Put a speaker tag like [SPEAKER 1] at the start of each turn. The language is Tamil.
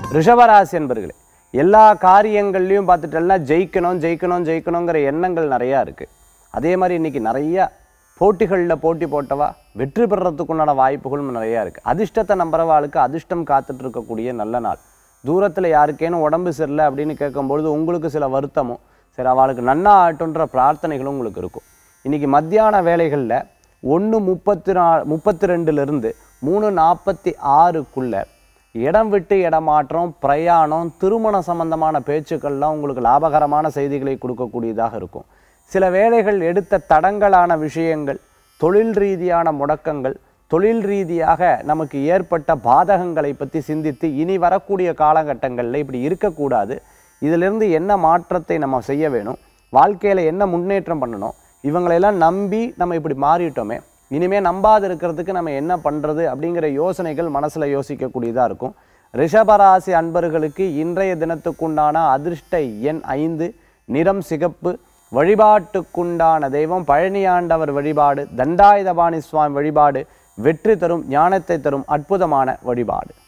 [SPEAKER 1] ரிஷபராசி என்பர்களே, எல்லா காரியங்கள்லையும் பார்த்துட்டோம்னா ஜெயிக்கணும் ஜெயிக்கணும் ஜெயிக்கணுங்கிற எண்ணங்கள் நிறையா இருக்குது. அதே மாதிரி இன்றைக்கி நிறைய போட்டிகளில் போட்டி போட்டவா வெற்றி பெறத்துக்குண்டான வாய்ப்புகளும் நிறையா இருக்குது. அதிர்ஷ்டத்தை நம்புறவாளுக்கு அதிர்ஷ்டம் காத்துட்டு இருக்கக்கூடிய நல்ல நாள். தூரத்தில் யாருக்கேனும் உடம்பு சரியில்லை அப்படின்னு கேட்கும்பொழுது உங்களுக்கு சில வருத்தமும் சரி அவளுக்கு நன்னா ஆட்டுன்ற பிரார்த்தனைகளும் உங்களுக்கு இருக்கும். இன்றைக்கி மத்தியான வேலைகளில் 1:32 3:46 இடம் விட்டு இடமாற்றம், பிரயாணம், திருமண சம்பந்தமான பேச்சுக்கள்லாம் உங்களுக்கு லாபகரமான செய்திகளை கொடுக்கக்கூடியதாக இருக்கும். சில வேளைகள் எடுத்த தடங்கலான விஷயங்கள், தொழில் ரீதியான முடக்கங்கள், தொழில் ரீதியாக நமக்கு ஏற்பட்ட பாதகங்களை பற்றி சிந்தித்து இனி வரக்கூடிய காலகட்டங்களில் இப்படி இருக்கக்கூடாது, இதிலிருந்து என்ன மாற்றத்தை நம்ம செய்ய வேணும், வாழ்க்கையில் என்ன முன்னேற்றம் பண்ணணும், இவங்களெல்லாம் நம்பி நம்ம இப்படி மாறிட்டோமே, இனிமேல் நம்பாது இருக்கிறதுக்கு நம்ம என்ன பண்ணுறது அப்படிங்கிற யோசனைகள் மனசில் யோசிக்கக்கூடியதாக இருக்கும். ரிஷபராசி அன்பர்களுக்கு இன்றைய தினத்துக்குண்டான அதிர்ஷ்ட எண் 5, நிறம் சிகப்பு. வழிபாட்டுக்குண்டான தெய்வம் பழனியாண்டவர் வழிபாடு, தண்டாயுதபாணி சுவாமி வழிபாடு வெற்றி தரும், ஞானத்தை தரும் அற்புதமான வழிபாடு.